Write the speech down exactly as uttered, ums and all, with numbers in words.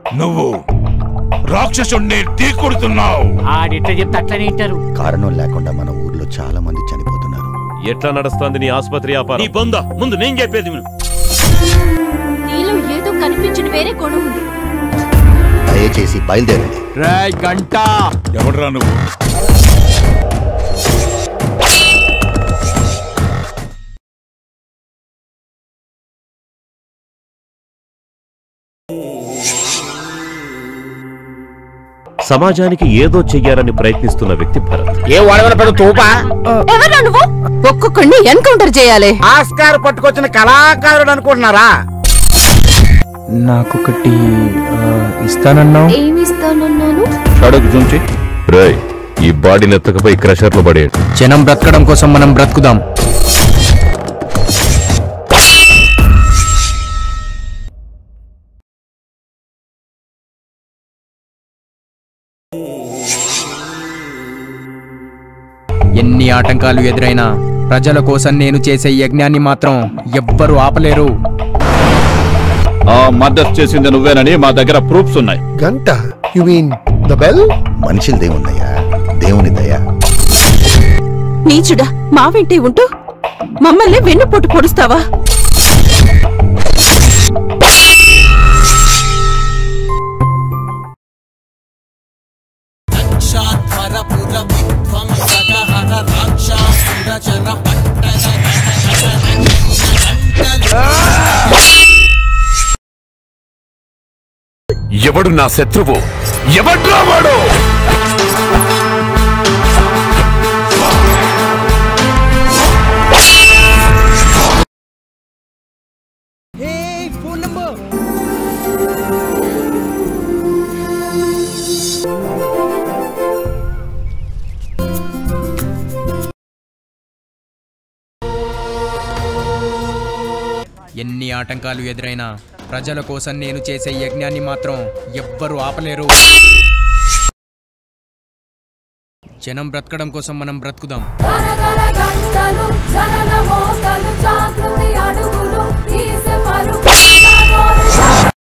నువ్వు రాక్షసుణ్ణి ఢీకొడుతున్నావు. ఆడిట్లా చెప్తే అట్లనే వింటారు. కారణం లేకుండా మన ఊర్లో చాలా మంది చనిపోతున్నారు. ఎట్లా నడుస్తుంది నీ ఆసుపత్రి వ్యాపారం? నీ బొంద ముందు నేను చెప్పేది విను. నీలో ఏదో కనిపించిన వేరే కొడు ఉంది. దయచేసి బయలుదేరండి. రాయ్ గంట ఎవడరా నువ్వు? సమాజానికి ఏదో చెయ్యాలని ప్రయత్నిస్తున్న వ్యక్తి భరత్. ఏ వాడవన పెద్ద తోపా? ఎవరా నువ్వు? ఒక్కొక్కడిని ఎన్కౌంటర్ చేయాలి. ఆస్కార్ పట్టుకొచ్చిన కళాకారుడు అనుకుంటున్నారా? నాకొకటి ఇస్తానన్నావు. ఏమి ఇస్తానన్నాను? అడుగు చూంచి. రేయ్, ఈ బాడీని ఎత్తకపోయి క్రషర్ లో పడే. జనం బ్రతకడం కోసం మనం బ్రతుకుదాం. ఎన్ని ఆటంకాలు ఎదురైనా ప్రజల కోసం నేను చేసే యజ్ఞాన్ని మాత్రం ఎవ్వరూ ఆపలేరు. ఆ మర్డర్ చేసింది నువ్వేనని మా దగ్గర ప్రూఫ్స్ ఉన్నాయి. గంట యు మీన్ ద బెల్? మనిషిదేముందయ్యా, దేవుని దయ. నీచుడా, మా వెంటే ఉంటూ మమ్మల్ని వెన్నుపోటు పొడుస్తావా? ఎవడు నా శత్రువు? ఎవడ్రా వాడు? ఎన్ని ఆటంకాలు ఎదురైనా ప్రజల కోసం నేను చేసే యజ్ఞాన్ని మాత్రం ఎవ్వరూ ఆపలేరు. జనం బ్రతకడం కోసం మనం బ్రతుకుదాం. గంటలు జనన మోతలు జాగృతి అడుగులు ఈసె పరుగు